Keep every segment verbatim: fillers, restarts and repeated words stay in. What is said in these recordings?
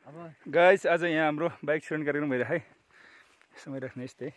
guys आज यहाँ हाम्रो बाइक एक्सिडेन्ट कार्यक्रम भइरहेको है समय राख्ने यस्तै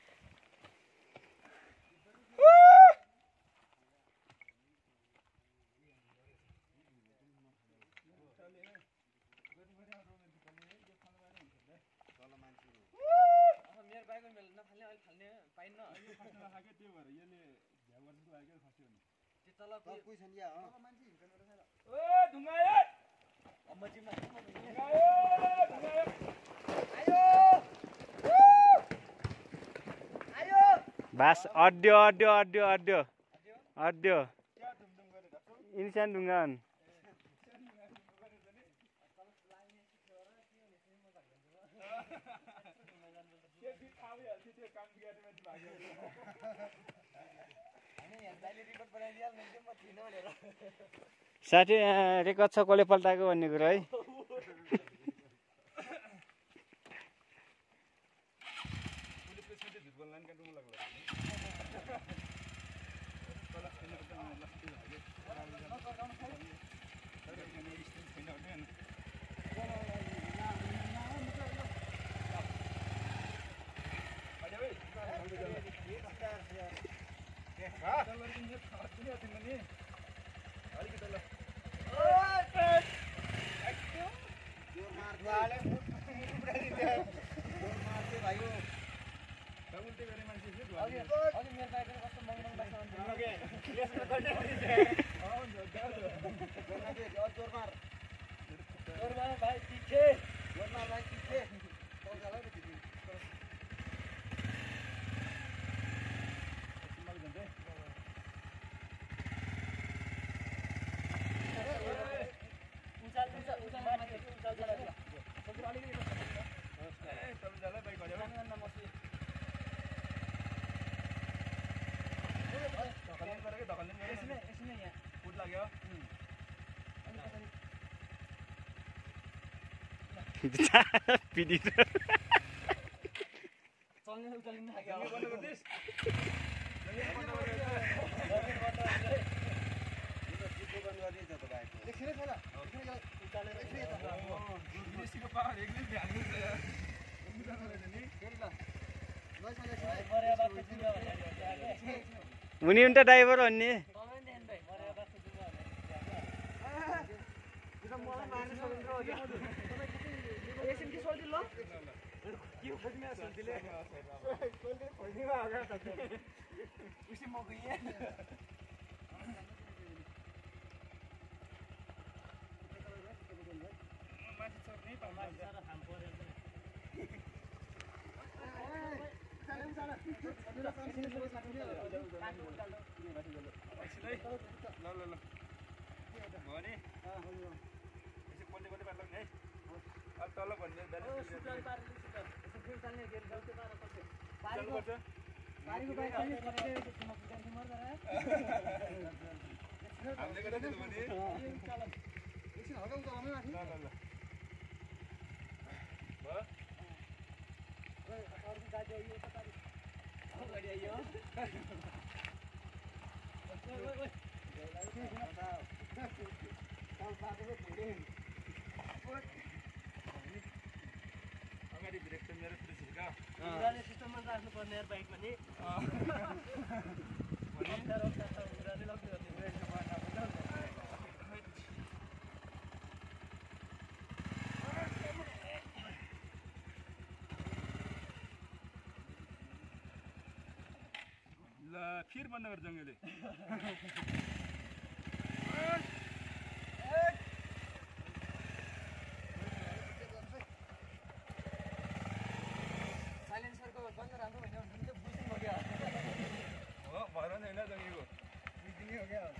बास अड्यो अड्यो अड्यो अड्यो अड्यो इन्सान ढुङ्गान साथी रेकर्ड छ कसले पल्टाएको भन्ने कुरा है पिडी मुनि उन्टा ड्राइभर भन्ने फिर बंद कर जंगले साइलेंसर को बंद करा दो मैंने उनसे बुशिंग हो गया ओ बाहर नहीं ना जंगली को बुशिंग हो गया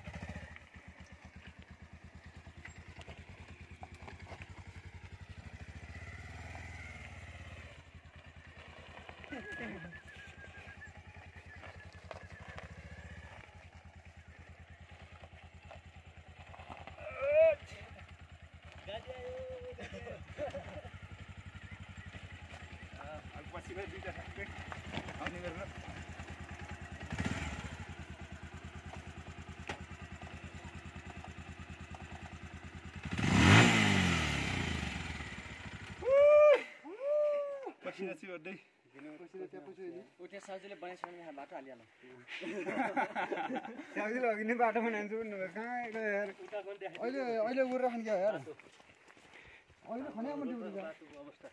पसिना छु ओड्दै पसिना त्यहाँ पछि नि उठे सजिलो बनाइसक्नु यहाँ बाटो हालिहाल्नु सजिलो अघि नै बाटो बनाइदिन्छु कहाँ यार अहिले अहिले उर राख्नु क्या यार अहिले खने म ड्युटी जा अवस्था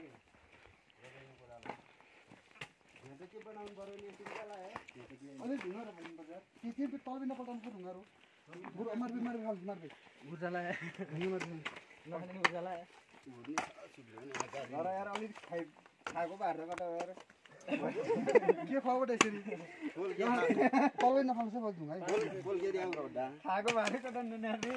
यहाँ चाहिँ के बनाउनु पर्यो नि तिमीलाई अहिले ढुङ्गा राख्नु पर्छ के के तल बिना पल्टाउनु पर्छ ढुङ्गाहरू बुढो अमर बिमार खाल बिमार भए ऊर्जालाई ढुङ्गा नखाने ऊर्जालाई घर यार अलिक खाइ खाएको भार कता यार के खुवाबाट यसरी तलै नफाल्छ फल ढुङ्गा खाएको भार कता ननार्ने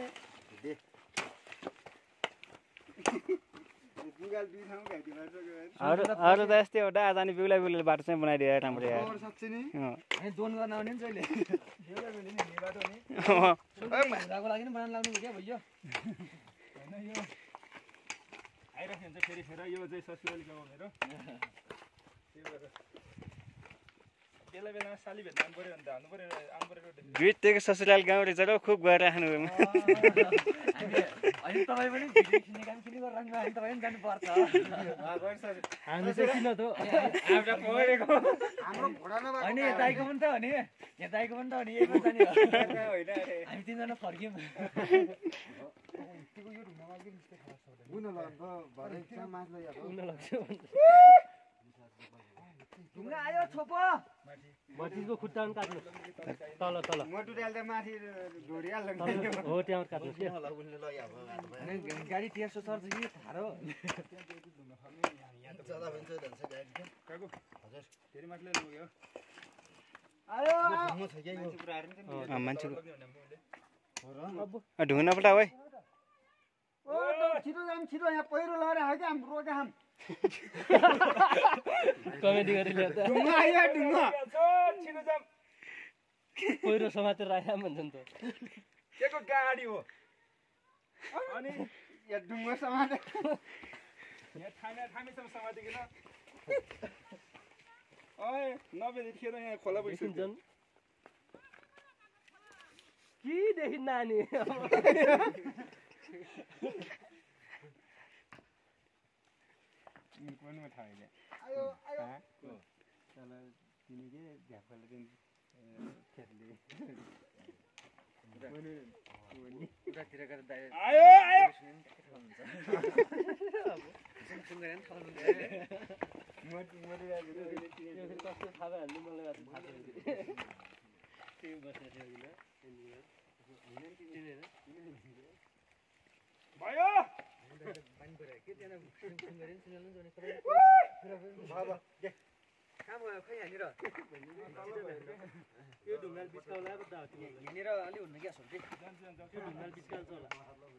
अरू अरू त यस्तै एउटा आजानी बिउला बिउला बाटो चाहिँ बनाइदियो यताबाट यार साँच्चै नि अनि दोन गर्न आउने नि जहिले बेला बेला नि हिँड्ने बाटो नि ढुङ्गाको लागि नि बनाउनु लाग्नु क्या भइयो हैन यो आइराख्यो हुन्छ फेरि फेर यो चाहिँ ससुराली गाउँ मेरो बेला बेलामा साली भेट्न आउनु पर्यो भने त हाल्नु पर्यो आउनु पर्यो बितेको ससुराल गाउँ रहेछ र खुब गएर राख्नु अनि तपाईँ पनि भिडियो खिच्ने काम किन गरिराख्नु अनि तपाईँ पनि जानुपर्छ हामी चाहिँ किन त आफूलाई परेको हाम्रो घोडा नभएको अनि यताको पनि त हो नि यताको पनि त हो नि यही पनि जाने होइन अरे हामी तिनजना फर्क्यौँ त्यो यो ढुङ्गामा के मिस्टेक खास छ बुन लाग्छ भरे क्या माछलाई यार उन लाग्छ ढुङ्गा आयो छोपो मटिको खुट्टा पनि काट्नु तल तल मोटु डाल त माथि ढोडिहाल्छ हो त्यहाँ काट्नु के अनि गाडी तेर्सो सर्छ कि थारो काको हजुर फेरि माथि लग्यो आयो मान्छे ढुङ्गा पल्टा है ओ छिटो जाम छिटो यहाँ पहिरो लगाएर आयो क्या हाम्रो रोका हाम कमेडी गरेर ल्याउँदा ढुङ्गा आयो ढुङ्गा छिटो जाम पहिरो समातेर राख्या भन्छ नि त केको गाडी हो अनि यहाँ ढुङ्गा समाते यहाँ थामे थामेसम्म समातिकन ओए नभएदेखिर यहाँ खोला पुगिसक्यो कि देखि नानी कोनमा थाहा आयो आयो चल तिमी के झ्यापले दिन खेतले उतातिर गएर डाइरेक्ट आयो आयो मोटु मोटु कस्तो थाहा हाल्नु मलाई थाहा छैन त्यो बसेको थियो भयो पानी पऱ्यो के त्यहाँ सुन गरे नि सुनेर नि कहाँ भयो खै यहाँनिर त्यो ढुङ्गाल बिचकाउला पो त यहाँनिर अलि हुन्न क्या सोध्दै त्यो ढुङ्गाल बिचकाल्छ होला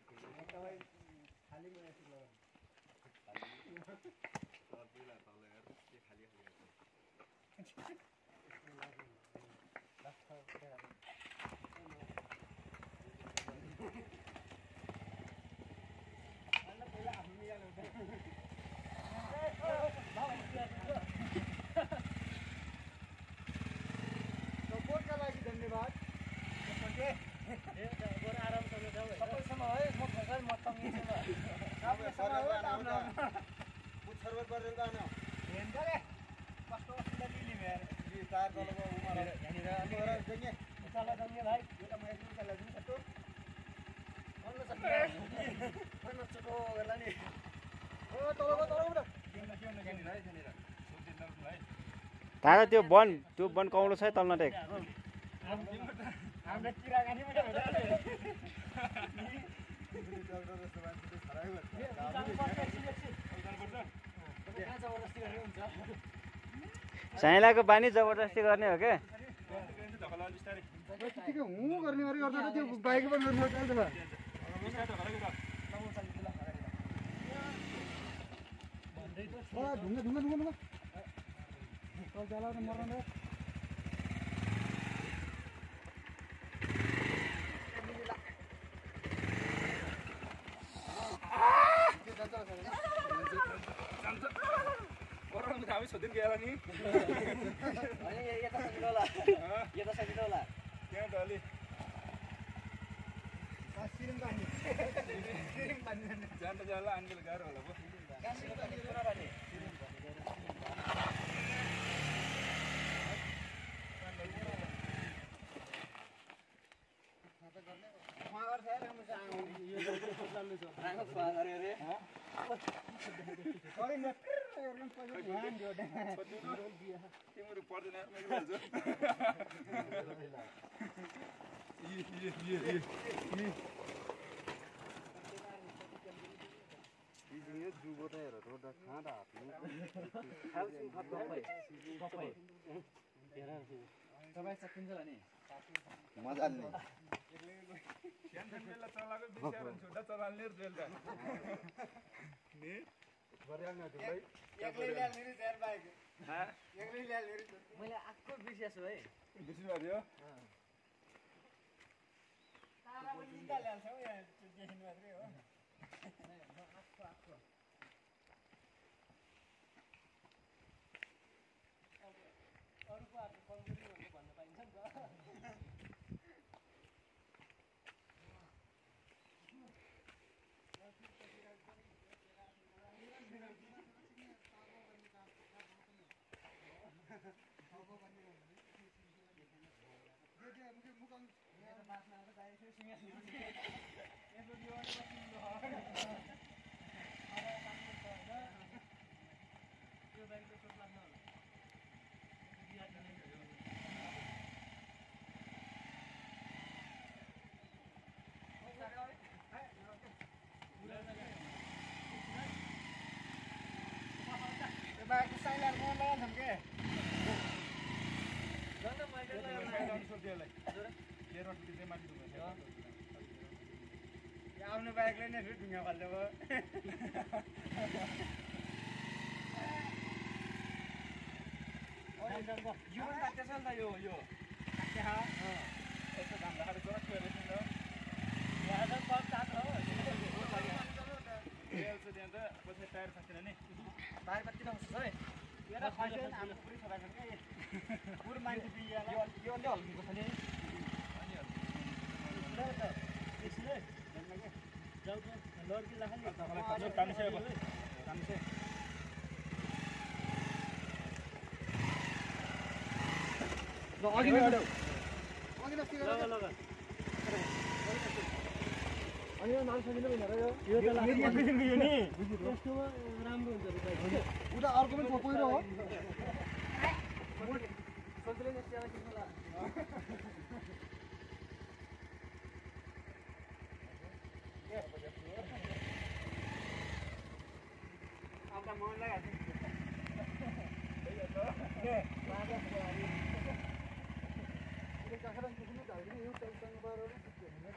सपोर्टका लागि धन्यवाद आरामसँग जाऊ सबैसँग है म फसाइ म तङ्गिन्छु सर्वर गरेर जान हेर्छ रे कस्तो असुविधा दिने यार यो तार तलको उमा यहाँनिर अलि जङ्गे चल जङ्गे भाइ एउटा म यसो चला दिनु सक्छु अन्त सक्छ अन्त चोटो गर्ला नि ओ तलको तलको तारा त्यो वन त्यो वन कौलो छ तल नटेक हाम्रो किरा गाडी पनि जबरजस्ती गर्ने हुन्छ साइलाको बानी जबरजस्ती गर्ने हो क्या त्यतिकै हुँ गर्ने गरी गर्दा त्यो बाइक पनि गर्नु पर्छ नि त ढुङ्गा ढुङ्गा ढुङ्गा ढुङ्गा कल जाला त मर्न हामी सोधिन गएर नि अनि यता सकिलो होला यता सकिलो होला त्यहाँ डली सिरिङ पानी जान त जाला आनबेल गाह्रो होला पो गाँसिलो पानी पुरा पानी राखो फाल अरे अरे अरे न हेर्नु पर्यो ध्यान दियो तिम्रो पर्दैन मैले भन्छु इ इ इ इ यो जुगो त हेर रोड खाँदा हात्नु तपाईँ सकिन्छ होला नि मजाले क्यान्सर बेला चलाको बिस्यार छुट्टा चलाल्ने रेल त नि गरिहाल्नु भाइ एक्लै ल्याल्ने नि चार बाइक हा एक्लै ल्याल्ने नि मैले आक्को बिर्सिया छु है बिर्सिनु पर्यो तारा पनि निकाल ल्याल्छ हौ यहाँ देखिनु मात्रै हो आक्को आक्को अरूको आफ्नो कमजोरी भनेर भन्न पाइन्छ नि त बाइक साइलेन्ट म लगाउँछन् के जन्त मैले लगाउन सोध्योलाई के रोड चाहिँ माथि दुख्छ आउने बाइकले नै फेरि ढुङ्गा फाल्छ भयो यो पनि काट्छ नि त यो यो काट्छ यस्तो धाम राखेर जोरक गएर नि त यहाँ त पप ताक हो रेल छ त्यहाँ त पछि टायर खस्दैन नि बाहिर कति नखस्छ है यहाँ खस्यो हाम्रो पुरै छोराछन् क्या पुरो मान्छे बियाला यो यो अलि हल्किएको छ नि यसले जाऊ त लड्की लाग्छ तपाईँलाई तानिसै अब तानिसै ल अघि नै अघि नस्ति लगा लगा अनि यो नाल सकिनु भएन र यो यो त लाग्छ यो नि यस्तोमा राम्रो हुन्छ नि उता अर्को पनि पहिरो हो सोचले जस्तै अब किन ला अब त मन लाग्छ के लाग्छ बुहारी यो काखरा कुकुनु धाइदिनु यो टेन्सन बारो नि के